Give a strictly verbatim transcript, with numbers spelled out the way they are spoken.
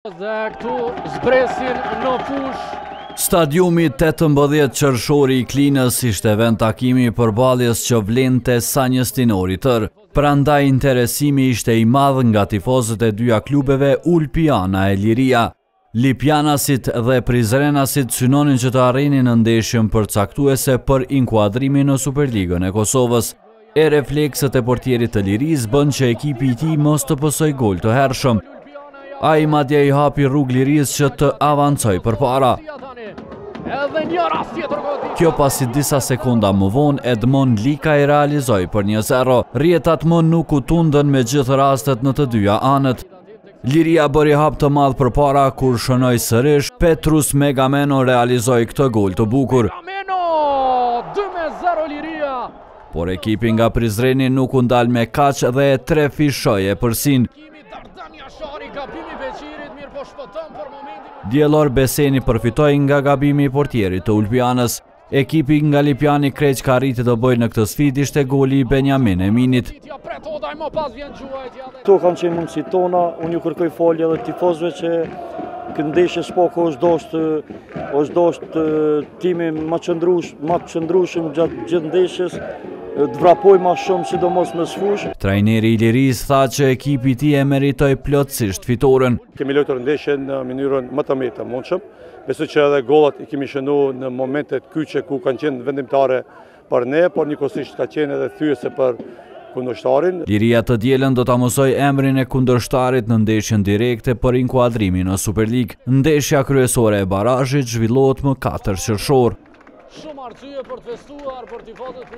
Dhe këtu zbresin në fush. Stadiumi tetëmbëdhjetë qershori i Klinës ishte vend takimi përballjes që vlente sa një stinori tër. Prandaj interesimi ishte i madh nga tifozët e dyja klubeve Ulpiana e Liria. Lipjanasit dhe Prizrenasit synonin që të arrinin në ndeshjen përcaktuese për inkuadrimin në Superligën e Kosovës. E reflekset e portierit të Liris bën që ekipi i tij mos të pësoj gol të hershëm. Ai madje i hapi rrugë Liris që të avancoj përpara. Kjo pasi disa sekonda më vonë Edmond Lika i realizoi për një zero. Rjetat më nuk u tundën me gjithë rastet në të dyja anët. Liria bëri hap të madh përpara kur shënoi sërish, Petrus Megameno realizoi këtë gol të bukur. dy me zero Liria. Por ekipi nga Prizreni nuk u ndal me kaq dhe e tre fishoi e përsin. Diellor Beseni përfitoi nga gabimi i portierit të Ulpianës. Ekipi nga Lipjani Kreq ka arritur të bëjë në këtë sfidë ishte goli i Benjamin Eminit. Këto kanë qenë mundësit tona, unë ju kërkoj falje edhe tifozëve që këtë ndeshje s'pako është doshtë është doshtë timi ma qëndrushëm gjatë gjithë ndeshjes, të vrapoj ma shumë sidomos në sfush. Trajneri i Liris tha që ekipi i tij e meritoi plotësisht fitoren. Kemi luajtur ndeshjen në mënyrën më të mirë të mundshëm. Besoj që edhe gollat i kemi shënuar në momentet kyçe ku kanë qenë vendimtare për ne, por njëkohësisht ka qenë edhe thyese për kundërshtarin. Liria të dielën do ta mësoj emrin e kundërshtarit në ndeshjen direkte për inkuadrimin në Superligë. Ndeshja kryesore e barazhit zhvillohet më katër qershor. Shumë arsye për të festuar për tifozët